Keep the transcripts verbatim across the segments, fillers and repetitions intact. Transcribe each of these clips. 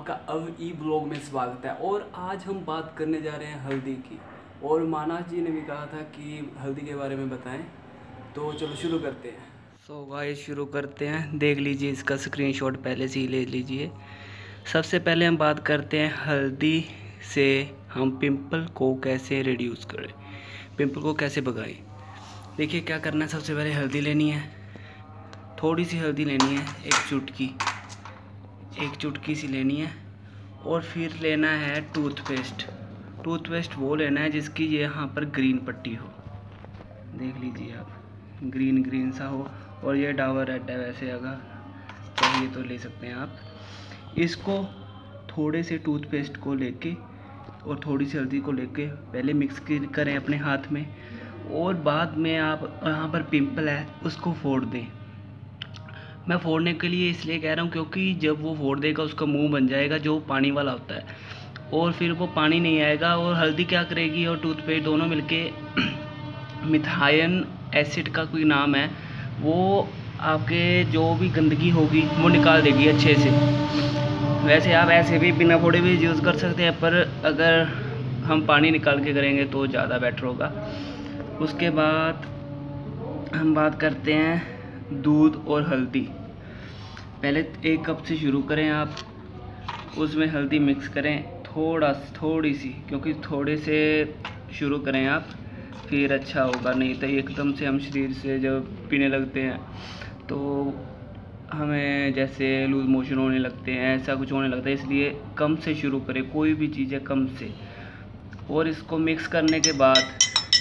आपका अब ई ब्लॉग में स्वागत है। और आज हम बात करने जा रहे हैं हल्दी की। और माना जी ने भी कहा था कि हल्दी के बारे में बताएं, तो चलो शुरू करते हैं। सो गाइस शुरू करते हैं। देख लीजिए, इसका स्क्रीनशॉट पहले से ही ले लीजिए। सबसे पहले हम बात करते हैं हल्दी से हम पिंपल को कैसे रिड्यूस करें, पिंपल को कैसे भगाएं। देखिए क्या करना है। सबसे पहले हल्दी लेनी है, थोड़ी सी हल्दी लेनी है, एक चुटकी एक चुटकी सी लेनी है। और फिर लेना है टूथपेस्ट। टूथपेस्ट वो लेना है जिसकी ये यहाँ पर ग्रीन पट्टी हो, देख लीजिए आप, ग्रीन ग्रीन सा हो। और ये डाबर रेड है, वैसे अगर चाहिए तो ले सकते हैं आप। इसको थोड़े से टूथपेस्ट को लेके और थोड़ी सी हल्दी को लेके पहले मिक्स करें अपने हाथ में, और बाद में आप यहाँ पर पिंपल है उसको फोड़ दें। मैं फोड़ने के लिए इसलिए कह रहा हूँ क्योंकि जब वो फोड़ देगा उसका मुंह बन जाएगा जो पानी वाला होता है, और फिर वो पानी नहीं आएगा। और हल्दी क्या करेगी और टूथपेस्ट दोनों मिलके मिथाइन एसिड का कोई नाम है, वो आपके जो भी गंदगी होगी वो निकाल देगी अच्छे से। वैसे आप ऐसे भी बिना फोड़े भी यूज़ कर सकते हैं, पर अगर हम पानी निकाल के करेंगे तो ज़्यादा बेटर होगा। उसके बाद हम बात करते हैं दूध और हल्दी। पहले एक कप से शुरू करें आप, उसमें हल्दी मिक्स करें थोड़ा थोड़ी सी, क्योंकि थोड़े से शुरू करें आप, फिर अच्छा होगा। नहीं तो एकदम से हम शरीर से जब पीने लगते हैं तो हमें जैसे लूज मोशन होने लगते हैं, ऐसा कुछ होने लगता है। इसलिए कम से शुरू करें, कोई भी चीज़ है कम से। और इसको मिक्स करने के बाद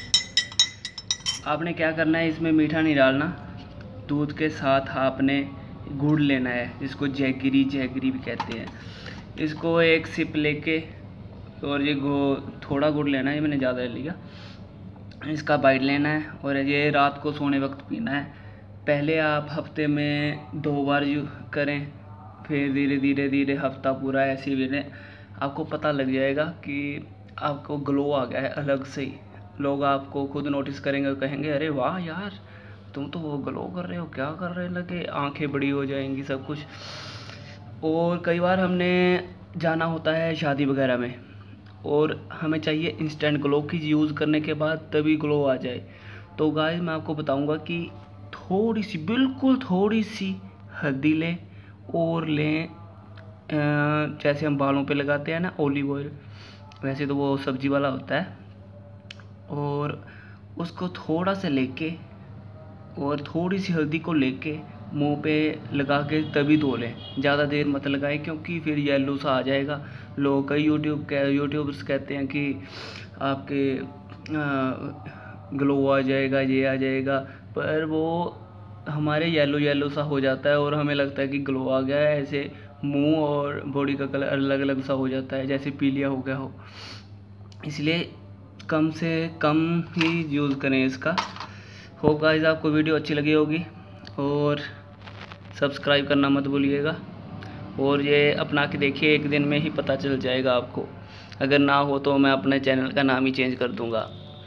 आपने क्या करना है, इसमें मीठा नहीं डालना। दूध के साथ आपने गुड़ लेना है, जिसको जैगरी जैगरी भी कहते हैं। इसको एक सिप लेके, और ये गो थोड़ा गुड़ लेना है, ये मैंने ज़्यादा ले लिया। इसका बाइट लेना है और ये रात को सोने वक्त पीना है। पहले आप हफ्ते में दो बार यूँ करें, फिर धीरे धीरे धीरे हफ्ता पूरा ऐसे ही लें। आपको पता लग जाएगा कि आपको ग्लो आ गया है अलग से ही। लोग आपको खुद नोटिस करेंगे, कहेंगे अरे वाह यार, तुम तो वो ग्लो कर रहे हो, क्या कर रहे लगे, आंखें बड़ी हो जाएंगी सब कुछ। और कई बार हमने जाना होता है शादी वगैरह में, और हमें चाहिए इंस्टेंट ग्लो की यूज़ करने के बाद तभी ग्लो आ जाए। तो गाइस मैं आपको बताऊंगा कि थोड़ी सी, बिल्कुल थोड़ी सी हल्दी लें, और लें जैसे हम बालों पे लगाते हैं ना ऑलिव ऑयल, वैसे तो वो सब्जी वाला होता है। और उसको थोड़ा सा लेके और थोड़ी सी हल्दी को लेके मुंह पे लगा के तभी धो लें, ज़्यादा देर मत लगाएं, क्योंकि फिर येलो सा आ जाएगा। लोग कई यूट्यूब के यूट्यूबर्स कहते हैं कि आपके ग्लो आ जाएगा, ये आ जाएगा, पर वो हमारे येलो येलो सा हो जाता है और हमें लगता है कि ग्लो आ गया है। ऐसे मुंह और बॉडी का कलर अलग अलग सा हो जाता है, जैसे पीलिया हो गया हो। इसलिए कम से कम ही यूज़ करें इसका। होप गाइस आपको वीडियो अच्छी लगी होगी, और सब्सक्राइब करना मत भूलिएगा। और ये अपना के देखिए, एक दिन में ही पता चल जाएगा आपको। अगर ना हो तो मैं अपने चैनल का नाम ही चेंज कर दूंगा,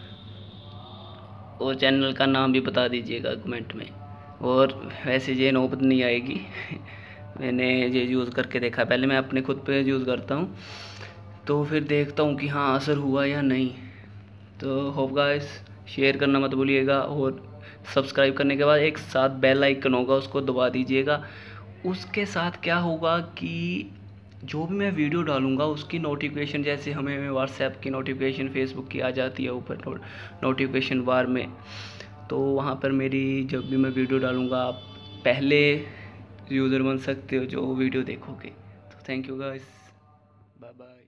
और चैनल का नाम भी बता दीजिएगा कमेंट में। और वैसे ये नौबत नहीं आएगी मैंने ये यूज़ करके देखा, पहले मैं अपने खुद पे यूज़ करता हूँ, तो फिर देखता हूँ कि हाँ असर हुआ या नहीं। तो होप गाइस शेयर करना मत भूलिएगा, और सब्सक्राइब करने के बाद एक साथ बेल आइकन होगा उसको दबा दीजिएगा। उसके साथ क्या होगा कि जो भी मैं वीडियो डालूँगा उसकी नोटिफिकेशन, जैसे हमें व्हाट्सएप की नोटिफिकेशन, फेसबुक की आ जाती है ऊपर नोटिफिकेशन बार में, तो वहाँ पर मेरी जब भी मैं वीडियो डालूँगा आप पहले यूज़र बन सकते हो जो वीडियो देखोगे। तो thank you guys, bye bye.